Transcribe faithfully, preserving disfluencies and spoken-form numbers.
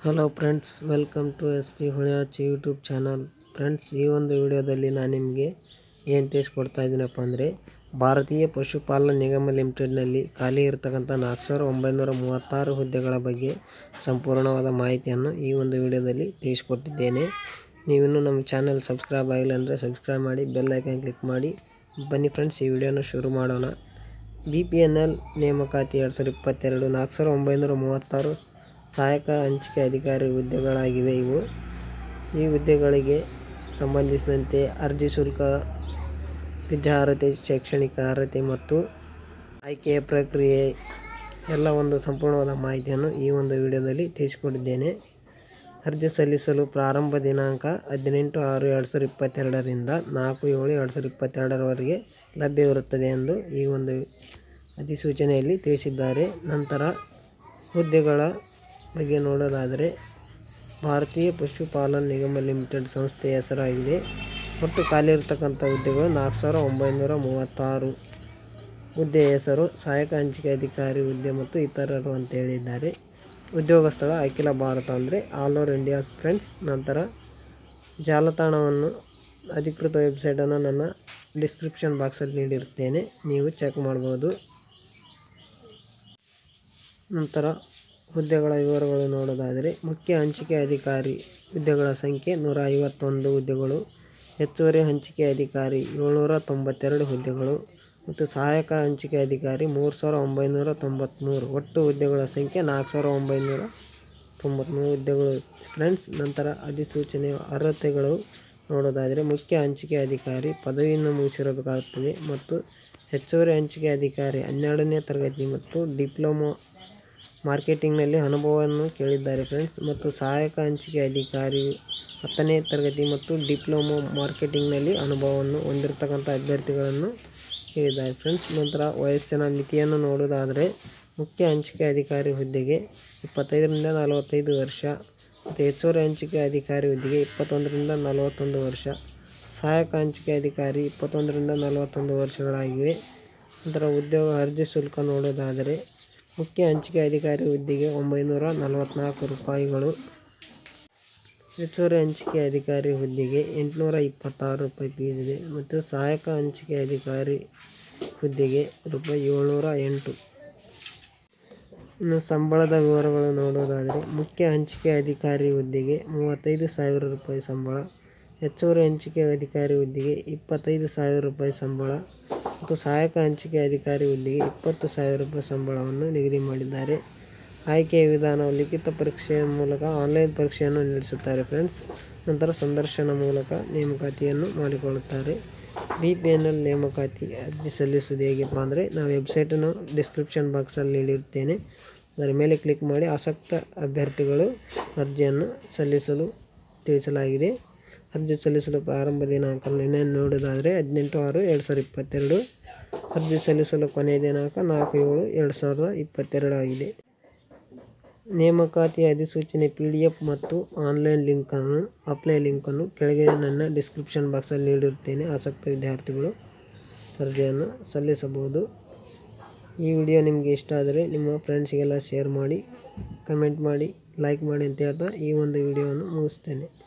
Hello friends, welcome to S P Huliyachi YouTube channel. Friends, ಈ ಒಂದು ವಿಡಿಯೋದಲ್ಲಿ ನಾನು ನಿಮಗೆ ಏನು ತಿಳಿಸ್ಕೊಡ್ತಾ ಇದ್ದೀನಪ್ಪ ಅಂದರೆ, ಭಾರತೀಯ ಪಶುಪಾಲನಾ ನಿಗಮ ಲಿಮಿಟೆಡ್ನಲ್ಲಿ ಖಾಲಿ ಇರತಕ್ಕಂಥ ನಾಲ್ಕು ಸಾವಿರ ಒಂಬೈನೂರ ಮೂವತ್ತಾರು ಹುದ್ದೆಗಳ ಬಗ್ಗೆ ಸಂಪೂರ್ಣವಾದ ಮಾಹಿತಿಯನ್ನು ಈ ಒಂದು ವಿಡಿಯೋದಲ್ಲಿ ತಿಳಿಸ್ಕೊಟ್ಟಿದ್ದೇನೆ. ನೀವಿನ್ನೂ ನಮ್ಮ ಚಾನಲ್ ಸಬ್ಸ್ಕ್ರೈಬ್ ಆಗಿಲ್ಲ ಅಂದರೆ ಸಬ್ಸ್ಕ್ರೈಬ್ ಮಾಡಿ, ಬೆಲ್ ಐಕಾನ್ ಕ್ಲಿಕ್ ಮಾಡಿ. ಬನ್ನಿ ಫ್ರೆಂಡ್ಸ್, ಈ ವಿಡಿಯೋನ ಶುರು ಮಾಡೋಣ. ಬಿ ಪಿ ಎನ್ ಎಲ್ ನೇಮಕಾತಿ ಎರಡು ಸಾವಿರದ ಇಪ್ಪತ್ತೆರಡು ನಾಲ್ಕು ಸಾವಿರ ಒಂಬೈನೂರ ಮೂವತ್ತಾರು ಸಹಾಯಕ ಹಂಚಿಕೆ ಅಧಿಕಾರಿ ಹುದ್ದೆಗಳಾಗಿವೆ. ಇವು ಈ ಹುದ್ದೆಗಳಿಗೆ ಸಂಬಂಧಿಸಿದಂತೆ ಅರ್ಜಿ ಶುಲ್ಕ, ವಿದ್ಯಾರ್ಹತೆ, ಶೈಕ್ಷಣಿಕ ಅರ್ಹತೆ ಮತ್ತು ಆಯ್ಕೆಯ ಪ್ರಕ್ರಿಯೆ ಎಲ್ಲ ಒಂದು ಸಂಪೂರ್ಣವಾದ ಮಾಹಿತಿಯನ್ನು ಈ ಒಂದು ವಿಡಿಯೋದಲ್ಲಿ ತಿಳಿಸಿಕೊಟ್ಟಿದ್ದೇನೆ. ಅರ್ಜಿ ಸಲ್ಲಿಸಲು ಪ್ರಾರಂಭ ದಿನಾಂಕ ಹದಿನೆಂಟು ಆರು ಎರಡು ಸಾವಿರದ ಇಪ್ಪತ್ತೆರಡರಿಂದ ನಾಲ್ಕು ಏಳು ಎರಡು ಸಾವಿರದ ಇಪ್ಪತ್ತೆರಡರವರೆಗೆ ಲಭ್ಯವಿರುತ್ತದೆ ಎಂದು ಈ ಒಂದು ಅಧಿಸೂಚನೆಯಲ್ಲಿ ತಿಳಿಸಿದ್ದಾರೆ. ನಂತರ ಹುದ್ದೆಗಳ ಬಗ್ಗೆ ನೋಡೋದಾದರೆ, ಭಾರತೀಯ ಪಶುಪಾಲನಾ ನಿಗಮ ಲಿಮಿಟೆಡ್ ಸಂಸ್ಥೆಯ ಹೆಸರಾಗಿದೆ. ಒಟ್ಟು ಖಾಲಿ ಇರತಕ್ಕಂಥ ಹುದ್ದೆಗಳು ನಾಲ್ಕು ಸಾವಿರ ಒಂಬೈನೂರ ಮೂವತ್ತಾರು. ಹುದ್ದೆಯ ಹೆಸರು ಸಹಾಯಕ ಹಂಚಿಕೆ ಅಧಿಕಾರಿ ಹುದ್ದೆ ಮತ್ತು ಇತರರು ಅಂತ ಹೇಳಿದ್ದಾರೆ. ಉದ್ಯೋಗ ಸ್ಥಳ ಅಖಿಲ ಭಾರತ ಅಂದರೆ ಆಲ್ ಓವರ್ ಇಂಡಿಯಾ ಫ್ರೆಂಡ್ಸ್. ನಂತರ ಜಾಲತಾಣವನ್ನು, ಅಧಿಕೃತ ವೆಬ್ಸೈಟನ್ನು ನನ್ನ ಡಿಸ್ಕ್ರಿಪ್ಷನ್ ಬಾಕ್ಸಲ್ಲಿ ನೀಡಿರುತ್ತೇನೆ, ನೀವು ಚೆಕ್ ಮಾಡ್ಬೋದು. ನಂತರ ಹುದ್ದೆಗಳ ವಿವರಗಳು ನೋಡೋದಾದರೆ, ಮುಖ್ಯ ಹಂಚಿಕೆ ಅಧಿಕಾರಿ ಹುದ್ದೆಗಳ ಸಂಖ್ಯೆ ನೂರ ಐವತ್ತೊಂದು ಹುದ್ದೆಗಳು, ಹೆಚ್ಚುವರಿ ಹಂಚಿಕೆ ಅಧಿಕಾರಿ ಏಳ್ನೂರ ತೊಂಬತ್ತೆರಡು ಹುದ್ದೆಗಳು ಮತ್ತು ಸಹಾಯಕ ಹಂಚಿಕೆ ಅಧಿಕಾರಿ ಮೂರು ಸಾವಿರ ಒಂಬೈನೂರ ತೊಂಬತ್ತ್ಮೂರು. ಒಟ್ಟು ಹುದ್ದೆಗಳ ಸಂಖ್ಯೆ ನಾಲ್ಕು ಸಾವಿರ ಒಂಬೈನೂರ ತೊಂಬತ್ತ್ಮೂರು ಹುದ್ದೆಗಳು ಫ್ರೆಂಡ್ಸ್. ನಂತರ ಅಧಿಸೂಚನೆಯ ಅರ್ಹತೆಗಳು ನೋಡೋದಾದರೆ, ಮುಖ್ಯ ಹಂಚಿಕೆ ಅಧಿಕಾರಿ ಪದವಿಯನ್ನು ಮುಗಿಸಿರಬೇಕಾಗುತ್ತದೆ ಮತ್ತು ಹೆಚ್ಚುವರಿ ಹಂಚಿಕೆ ಅಧಿಕಾರಿ ಹನ್ನೆರಡನೇ ತರಗತಿ ಮತ್ತು ಡಿಪ್ಲೊಮೊ ಮಾರ್ಕೆಟಿಂಗ್ನಲ್ಲಿ ಅನುಭವವನ್ನು ಕೇಳಿದ್ದಾರೆ ಫ್ರೆಂಡ್ಸ್. ಮತ್ತು ಸಹಾಯಕ ಹಂಚಿಕೆ ಅಧಿಕಾರಿ ಹತ್ತನೇ ತರಗತಿ ಮತ್ತು ಡಿಪ್ಲೊಮೊ ಮಾರ್ಕೆಟಿಂಗ್ನಲ್ಲಿ ಅನುಭವವನ್ನು ಹೊಂದಿರತಕ್ಕಂಥ ಅಭ್ಯರ್ಥಿಗಳನ್ನು ಕೇಳಿದ್ದಾರೆ ಫ್ರೆಂಡ್ಸ್. ನಂತರ ವಯಸ್ಸಿನ ಮಿತಿಯನ್ನು ನೋಡೋದಾದರೆ, ಮುಖ್ಯ ಹಂಚಿಕೆ ಅಧಿಕಾರಿ ಹುದ್ದೆಗೆ ಇಪ್ಪತ್ತೈದರಿಂದ ನಲವತ್ತೈದು ವರ್ಷ ಮತ್ತು ಹೆಚ್ಚುವರಿ ಹಂಚಿಕೆ ಅಧಿಕಾರಿ ಹುದ್ದೆಗೆ ಇಪ್ಪತ್ತೊಂದರಿಂದ ನಲವತ್ತೊಂದು ವರ್ಷ, ಸಹಾಯಕ ಹಂಚಿಕೆ ಅಧಿಕಾರಿ ಇಪ್ಪತ್ತೊಂದರಿಂದ ನಲವತ್ತೊಂದು ವರ್ಷಗಳಾಗಿವೆ. ನಂತರ ಉದ್ಯೋಗ ಅರ್ಜಿ ಶುಲ್ಕ ನೋಡೋದಾದರೆ, ಮುಖ್ಯ ಹಂಚಿಕೆ ಅಧಿಕಾರಿ ಹುದ್ದೆಗೆ ಒಂಬೈನೂರ ನಲವತ್ತ್ನಾಲ್ಕು ರೂಪಾಯಿಗಳು, ಹೆಚ್ಚುವರಿ ಹಂಚಿಕೆ ಅಧಿಕಾರಿ ಹುದ್ದೆಗೆ ಎಂಟುನೂರ ಇಪ್ಪತ್ತಾರು ರೂಪಾಯಿ ಫೀಸ್ ಇದೆ ಮತ್ತು ಸಹಾಯಕ ಹಂಚಿಕೆ ಅಧಿಕಾರಿ ಹುದ್ದೆಗೆ ರೂಪಾಯಿ ಏಳ್ನೂರ ಎಂಟು. ಇನ್ನು ಸಂಬಳದ ವಿವರಗಳು ನೋಡೋದಾದರೆ, ಮುಖ್ಯ ಹಂಚಿಕೆ ಅಧಿಕಾರಿ ಹುದ್ದೆಗೆ ಮೂವತ್ತೈದು ಸಾವಿರ ರೂಪಾಯಿ ಸಂಬಳ, ಹೆಚ್ಚುವರಿ ಹಂಚಿಕೆ ಅಧಿಕಾರಿ ಹುದ್ದೆಗೆ ಇಪ್ಪತ್ತೈದು ಸಾವಿರ ರೂಪಾಯಿ ಸಂಬಳ ಮತ್ತು ಸಹಾಯಕ ಹಂಚಿಕೆ ಅಧಿಕಾರಿ ಹುದ್ದೆಗೆ ಇಪ್ಪತ್ತು ಸಾವಿರ ರೂಪಾಯಿ ಸಂಬಳವನ್ನು ನಿಗದಿ ಮಾಡಿದ್ದಾರೆ. ಆಯ್ಕೆಯ ವಿಧಾನ ಲಿಖಿತ ಪರೀಕ್ಷೆಯ ಮೂಲಕ ಆನ್ಲೈನ್ ಪರೀಕ್ಷೆಯನ್ನು ನಡೆಸುತ್ತಾರೆ ಫ್ರೆಂಡ್ಸ್. ನಂತರ ಸಂದರ್ಶನ ಮೂಲಕ ನೇಮಕಾತಿಯನ್ನು ಮಾಡಿಕೊಳ್ಳುತ್ತಾರೆ. ಬಿ ಪಿ ಎನ್ ಎಲ್ ನೇಮಕಾತಿ ಅರ್ಜಿ ಸಲ್ಲಿಸುವುದು ಹೇಗಪ್ಪ ಅಂದರೆ, ನಾವು ವೆಬ್ಸೈಟನ್ನು ಡಿಸ್ಕ್ರಿಪ್ಷನ್ ಬಾಕ್ಸಲ್ಲಿ ನೀಡಿರುತ್ತೇನೆ, ಅದರ ಮೇಲೆ ಕ್ಲಿಕ್ ಮಾಡಿ ಆಸಕ್ತ ಅಭ್ಯರ್ಥಿಗಳು ಅರ್ಜಿಯನ್ನು ಸಲ್ಲಿಸಲು ತಿಳಿಸಲಾಗಿದೆ. ಅರ್ಜಿ ಸಲ್ಲಿಸಲು ಪ್ರಾರಂಭ ದಿನಾಂಕ ನಿನ್ನೆ ನೋಡೋದಾದರೆ ಹದಿನೆಂಟು ಆರು ಎರಡು ಸಾವಿರದ ಇಪ್ಪತ್ತೆರಡು. ಅರ್ಜಿ ಸಲ್ಲಿಸಲು ಕೊನೆಯ ದಿನಾಂಕ ನಾಲ್ಕು ಏಳು ಎರಡು ಸಾವಿರದ ಇಪ್ಪತ್ತೆರಡು ಆಗಿದೆ. ನೇಮಕಾತಿ ಅಧಿಸೂಚನೆ ಪಿ ಡಿ ಎಫ್ ಮತ್ತು ಆನ್ಲೈನ್ ಲಿಂಕನ್ನು ಅಪ್ಲೈ ಲಿಂಕನ್ನು ಕೆಳಗೆ ನನ್ನ ಡಿಸ್ಕ್ರಿಪ್ಷನ್ ಬಾಕ್ಸಲ್ಲಿ ನೀಡಿರುತ್ತೇನೆ. ಆಸಕ್ತ ವಿದ್ಯಾರ್ಥಿಗಳು ಅರ್ಜಿಯನ್ನು ಸಲ್ಲಿಸಬಹುದು. ಈ ವಿಡಿಯೋ ನಿಮಗೆ ಇಷ್ಟ ಆದರೆ ನಿಮ್ಮ ಫ್ರೆಂಡ್ಸ್ಗೆಲ್ಲ ಶೇರ್ ಮಾಡಿ, ಕಮೆಂಟ್ ಮಾಡಿ, ಲೈಕ್ ಮಾಡಿ ಅಂತ ಹೇಳ್ತಾ ಈ ಒಂದು ವಿಡಿಯೋವನ್ನು ಮುಗಿಸ್ತೇನೆ.